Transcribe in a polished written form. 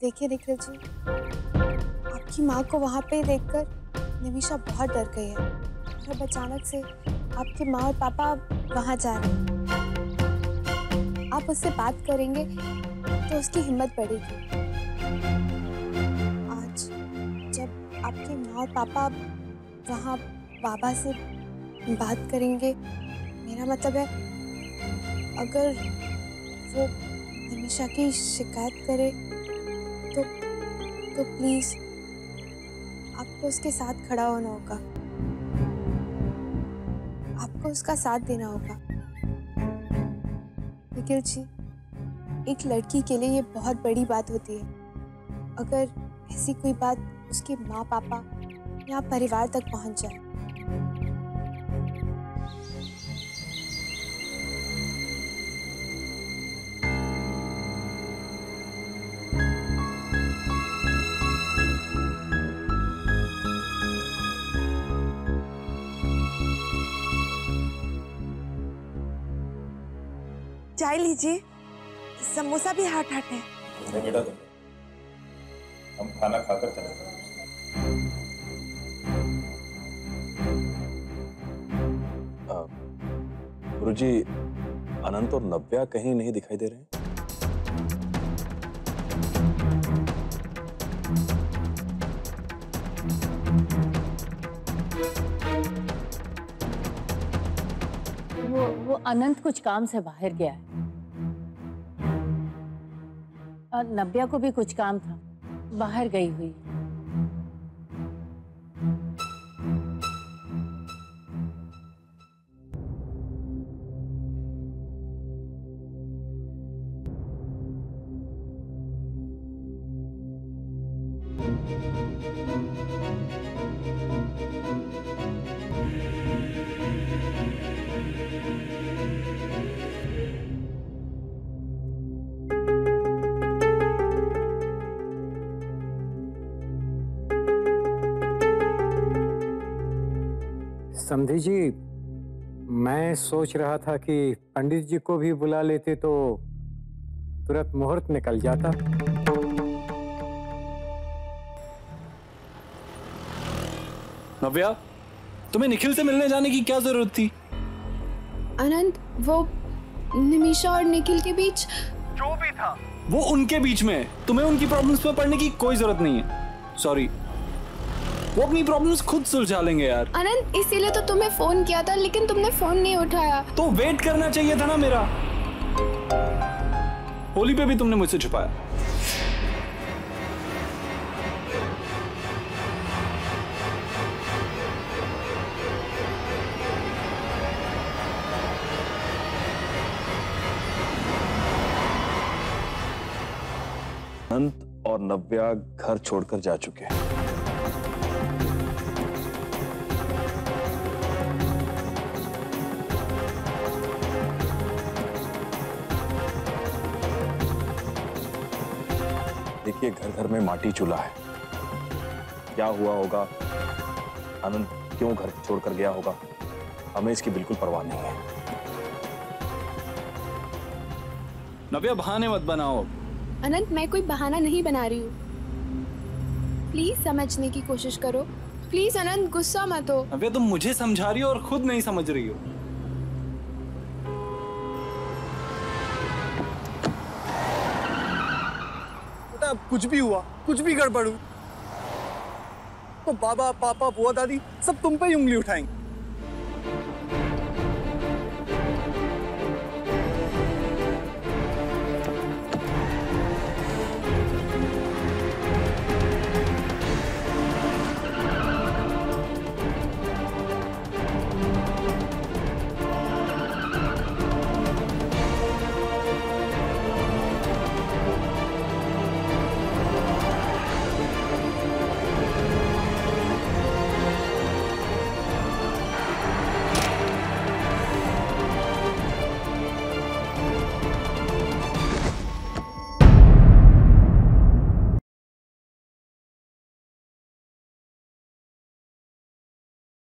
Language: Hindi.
देखिए निखिल जी, आपकी माँ को वहाँ पे देखकर निमिषा बहुत डर गई है और अब अचानक से आपकी माँ और पापा वहाँ जा रहे हैं। आप उससे बात करेंगे तो उसकी हिम्मत बढ़ेगी। आज जब आपके माँ और पापा वहाँ बाबा से बात करेंगे, मेरा मतलब है अगर वो निमिषा की शिकायत करे तो प्लीज आपको उसके साथ खड़ा होना होगा, आपको उसका साथ देना होगा। निखिल जी, एक लड़की के लिए ये बहुत बड़ी बात होती है अगर ऐसी कोई बात उसके माँ पापा या परिवार तक पहुंच जाए। चाय लीजिए, समोसा भी हॉट हॉट है। नहीं बेटा, हम खाना खाकर चले जाएंगे। गुरुजी, अनंत और नव्या कहीं नहीं दिखाई दे रहे हैं। वो अनंत कुछ काम से बाहर गया है और नव्या को भी कुछ काम था, बाहर गई हुई है। समधी जी, मैं सोच रहा था कि पंडित जी को भी बुला लेते तो तुरंत मुहूर्त निकल जाता। नव्या, तुम्हें निखिल से मिलने जाने की क्या जरूरत थी? अनंत, वो निमिषा और निखिल के बीच जो भी था वो उनके बीच में है। तुम्हें उनकी प्रॉब्लम्स में पड़ने की कोई जरूरत नहीं है। सॉरी, वो अपनी प्रॉब्लम्स खुद सुलझा लेंगे यार। अनंत, इसीलिए तो तुम्हें फोन किया था, लेकिन तुमने फोन नहीं उठाया। तो वेट करना चाहिए था ना मेरा। होली पे भी तुमने मुझसे छुपाया। अनंत और नव्या घर छोड़कर जा चुके हैं। देखिए, घर घर में माटी चूल्हा है। क्या हुआ होगा, अनंत क्यों घर छोड़कर गया होगा, हमें इसकी बिल्कुल परवाह नहीं है। नव्या, बहाने मत बनाओ। अनंत, मैं कोई बहाना नहीं बना रही हूँ, प्लीज समझने की कोशिश करो। प्लीज अनंत, गुस्सा मत हो। नव्या, तुम मुझे समझा रही हो और खुद नहीं समझ रही हो। कुछ भी हुआ, कुछ भी गड़बड़ हुई तो बाबा, पापा, बुआ, दादी सब तुम पे ही उंगली उठाएंगे।